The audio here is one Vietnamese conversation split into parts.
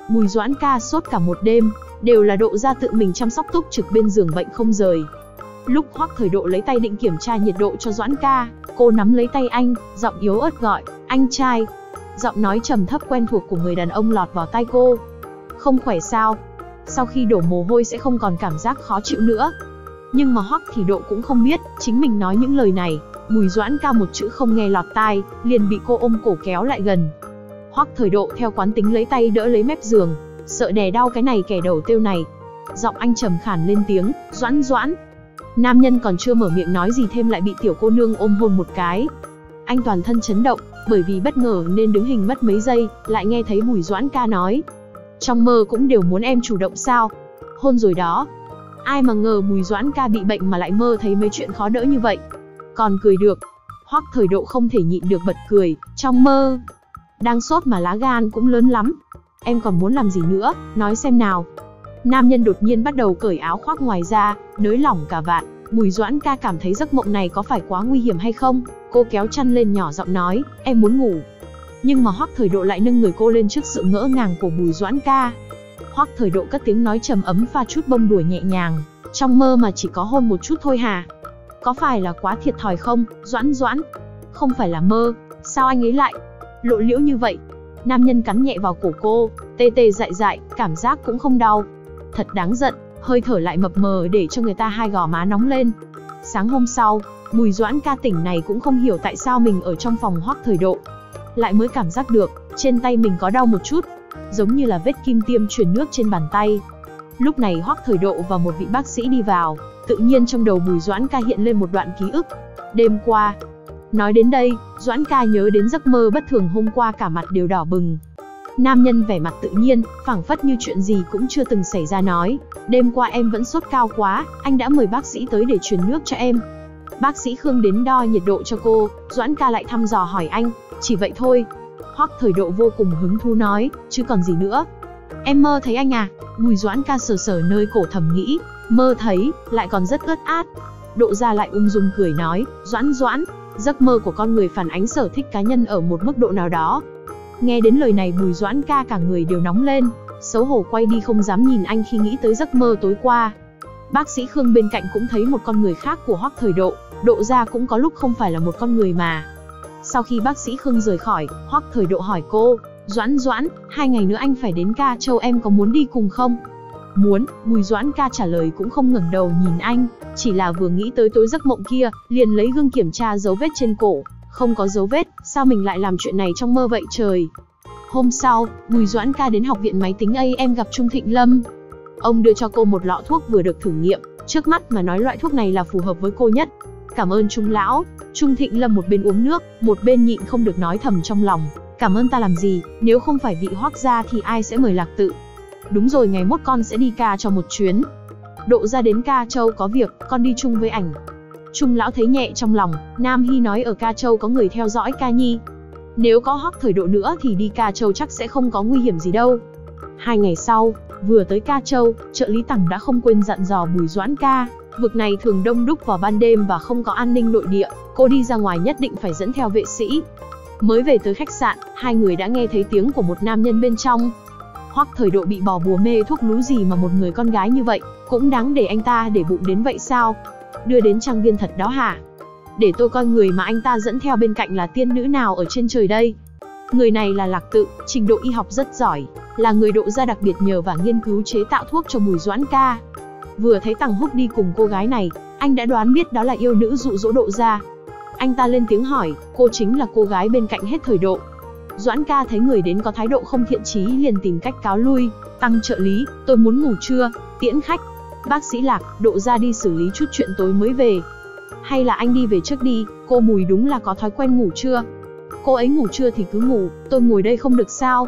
Bùi Doãn ca sốt cả một đêm, đều là Độ gia tự mình chăm sóc túc trực bên giường bệnh không rời. Lúc Hoắc Thời Độ lấy tay định kiểm tra nhiệt độ cho Doãn ca, cô nắm lấy tay anh, giọng yếu ớt gọi, anh trai. Giọng nói trầm thấp quen thuộc của người đàn ông lọt vào tai cô. Không khỏe sao? Sau khi đổ mồ hôi sẽ không còn cảm giác khó chịu nữa. Nhưng mà Hoắc Thì Độ cũng không biết, chính mình nói những lời này, Bùi Doãn ca một chữ không nghe lọt tai, liền bị cô ôm cổ kéo lại gần. Hoắc Thời Độ theo quán tính lấy tay đỡ lấy mép giường, sợ đè đau cái này kẻ đầu tiêu này. Giọng anh trầm khàn lên tiếng, Doãn Doãn. Nam nhân còn chưa mở miệng nói gì thêm lại bị tiểu cô nương ôm hôn một cái. Anh toàn thân chấn động, bởi vì bất ngờ nên đứng hình mất mấy giây, lại nghe thấy Bùi Doãn ca nói. Trong mơ cũng đều muốn em chủ động sao? Hôn rồi đó. Ai mà ngờ Bùi Doãn ca bị bệnh mà lại mơ thấy mấy chuyện khó đỡ như vậy. Còn cười được. Hoắc Thời Độ không thể nhịn được bật cười, trong mơ. Đang sốt mà lá gan cũng lớn lắm. Em còn muốn làm gì nữa, nói xem nào. Nam nhân đột nhiên bắt đầu cởi áo khoác ngoài ra, nới lỏng cả vạn. Bùi Doãn ca cảm thấy giấc mộng này có phải quá nguy hiểm hay không? Cô kéo chăn lên nhỏ giọng nói, em muốn ngủ. Nhưng mà Hoắc Thời Độ lại nâng người cô lên trước sự ngỡ ngàng của Bùi Doãn ca. Hoắc Thời Độ cất tiếng nói trầm ấm pha chút bông đùa nhẹ nhàng, trong mơ mà chỉ có hôn một chút thôi hả? Có phải là quá thiệt thòi không, Doãn Doãn? Không phải là mơ, sao anh ấy lại lộ liễu như vậy? Nam nhân cắn nhẹ vào cổ cô, tê tê dại dại, cảm giác cũng không đau. Thật đáng giận, hơi thở lại mập mờ để cho người ta hai gò má nóng lên. Sáng hôm sau, Bùi Doãn ca tỉnh này cũng không hiểu tại sao mình ở trong phòng Hoắc Thời Độ. Lại mới cảm giác được, trên tay mình có đau một chút, giống như là vết kim tiêm truyền nước trên bàn tay. Lúc này Hoắc Thời Độ và một vị bác sĩ đi vào, tự nhiên trong đầu Bùi Doãn ca hiện lên một đoạn ký ức. Đêm qua. Nói đến đây, Doãn ca nhớ đến giấc mơ bất thường hôm qua cả mặt đều đỏ bừng. Nam nhân vẻ mặt tự nhiên, phảng phất như chuyện gì cũng chưa từng xảy ra nói, đêm qua em vẫn sốt cao quá, anh đã mời bác sĩ tới để truyền nước cho em. Bác sĩ Khương đến đo nhiệt độ cho cô, Doãn ca lại thăm dò hỏi anh, chỉ vậy thôi. Hoắc Thời Độ vô cùng hứng thú nói, chứ còn gì nữa. Em mơ thấy anh à? Bùi Doãn ca sờ sờ nơi cổ thầm nghĩ, mơ thấy, lại còn rất ướt át. Độ ra lại ung dung cười nói, Doãn Doãn, giấc mơ của con người phản ánh sở thích cá nhân ở một mức độ nào đó. Nghe đến lời này Bùi Doãn ca cả người đều nóng lên, xấu hổ quay đi không dám nhìn anh khi nghĩ tới giấc mơ tối qua. Bác sĩ Khương bên cạnh cũng thấy một con người khác của Hoắc Thời Độ, Độ ra cũng có lúc không phải là một con người mà. Sau khi bác sĩ Khương rời khỏi, Hoắc Thời Độ hỏi cô, Doãn Doãn, 2 ngày nữa anh phải đến Ca Châu, em có muốn đi cùng không? Muốn, Bùi Doãn ca trả lời cũng không ngẩng đầu nhìn anh, chỉ là vừa nghĩ tới tối giấc mộng kia, liền lấy gương kiểm tra dấu vết trên cổ, không có dấu vết, sao mình lại làm chuyện này trong mơ vậy trời. Hôm sau, Bùi Doãn ca đến học viện máy tính AM gặp Trung Thịnh Lâm. Ông đưa cho cô một lọ thuốc vừa được thử nghiệm, trước mắt mà nói loại thuốc này là phù hợp với cô nhất. Cảm ơn Trung lão. Trung Thịnh Lâm một bên uống nước, một bên nhịn không được nói thầm trong lòng, cảm ơn ta làm gì, nếu không phải vị Hoắc gia thì ai sẽ mời Lạc Tự. Đúng rồi, ngày mốt con sẽ đi Ca Châu một chuyến. Độ ra đến Ca Châu có việc, con đi chung với ảnh. Trung lão thấy nhẹ trong lòng, Nam Hy nói ở Ca Châu có người theo dõi Ca Nhi. Nếu có Hoắc Thời Độ nữa thì đi Ca Châu chắc sẽ không có nguy hiểm gì đâu. 2 ngày sau, vừa tới Ca Châu, trợ lý Tằng đã không quên dặn dò Bùi Doãn ca, vực này thường đông đúc vào ban đêm và không có an ninh nội địa, cô đi ra ngoài nhất định phải dẫn theo vệ sĩ. Mới về tới khách sạn, hai người đã nghe thấy tiếng của một nam nhân bên trong. Hoắc Thời Độ bị bỏ bùa mê thuốc lú gì mà một người con gái như vậy, cũng đáng để anh ta để bụng đến vậy sao? Đưa đến trang viên thật đó hả? Để tôi coi người mà anh ta dẫn theo bên cạnh là tiên nữ nào ở trên trời đây. Người này là Lạc Tự, trình độ y học rất giỏi, là người Độ gia đặc biệt nhờ và nghiên cứu chế tạo thuốc cho Bùi Doãn ca. Vừa thấy Tằng Húc đi cùng cô gái này, anh đã đoán biết đó là yêu nữ dụ dỗ Độ gia. Anh ta lên tiếng hỏi, cô chính là cô gái bên cạnh hết Thời Độ. Doãn ca thấy người đến có thái độ không thiện chí liền tìm cách cáo lui. Tăng trợ lý, tôi muốn ngủ trưa, tiễn khách. Bác sĩ Lạc, Độ gia đi xử lý chút chuyện tối mới về. Hay là anh đi về trước đi, cô Bùi đúng là có thói quen ngủ trưa. Cô ấy ngủ trưa thì cứ ngủ, tôi ngồi đây không được sao?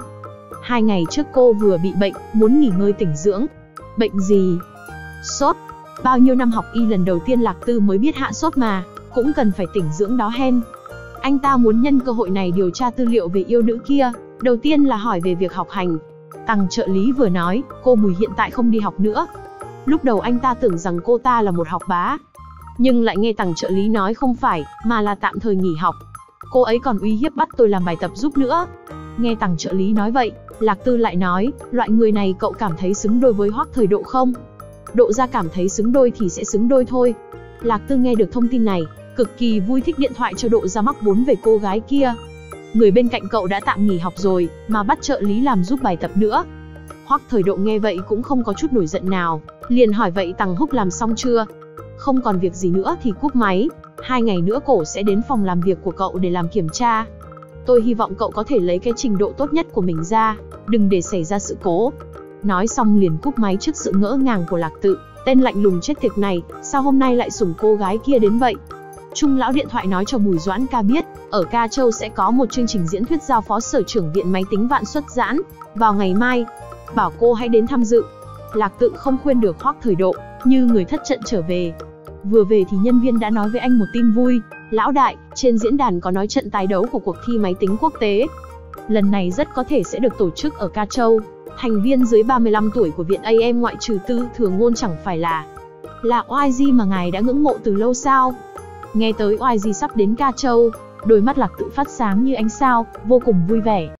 2 ngày trước cô vừa bị bệnh, muốn nghỉ ngơi tĩnh dưỡng. Bệnh gì? Sốt. Bao nhiêu năm học y lần đầu tiên Lạc Tư mới biết hạ sốt mà, cũng cần phải tĩnh dưỡng đó hen. Anh ta muốn nhân cơ hội này điều tra tư liệu về yêu nữ kia, đầu tiên là hỏi về việc học hành. Tằng trợ lý vừa nói, cô Bùi hiện tại không đi học nữa. Lúc đầu anh ta tưởng rằng cô ta là một học bá, nhưng lại nghe Tằng trợ lý nói không phải, mà là tạm thời nghỉ học. Cô ấy còn uy hiếp bắt tôi làm bài tập giúp nữa. Nghe Tằng trợ lý nói vậy, Lạc Tư lại nói, loại người này cậu cảm thấy xứng đôi với Hoắc Thời Độ không? Độ gia cảm thấy xứng đôi thì sẽ xứng đôi thôi. Lạc Tư nghe được thông tin này, cực kỳ vui, thích điện thoại cho Độ gia mắc vốn về cô gái kia. Người bên cạnh cậu đã tạm nghỉ học rồi, mà bắt trợ lý làm giúp bài tập nữa. Hoắc Thời Độ nghe vậy cũng không có chút nổi giận nào, liền hỏi vậy Tằng Húc làm xong chưa? Không còn việc gì nữa thì cúp máy, 2 ngày nữa cổ sẽ đến phòng làm việc của cậu để làm kiểm tra. Tôi hy vọng cậu có thể lấy cái trình độ tốt nhất của mình ra, đừng để xảy ra sự cố. Nói xong liền cúp máy trước sự ngỡ ngàng của Lạc Tự, tên lạnh lùng chết tiệt này, sao hôm nay lại sủng cô gái kia đến vậy? Trung lão điện thoại nói cho Bùi Doãn Ca biết, ở Ca Châu sẽ có một chương trình diễn thuyết giao phó sở trưởng viện máy tính Vạn Xuất Giãn, vào ngày mai, bảo cô hãy đến tham dự. Lạc Tự không khuyên được Hoắc Thời Độ, như người thất trận trở về. Vừa về thì nhân viên đã nói với anh một tin vui, lão đại, trên diễn đàn có nói trận tái đấu của cuộc thi máy tính quốc tế. Lần này rất có thể sẽ được tổ chức ở Ca Châu. Thành viên dưới 35 tuổi của viện AM ngoại trừ Tư Thừa Ngôn chẳng phải là YG mà ngài đã ngưỡng mộ từ lâu sao? Nghe tới YG sắp đến Ca Châu, đôi mắt Lạc Tự phát sáng như ánh sao, vô cùng vui vẻ.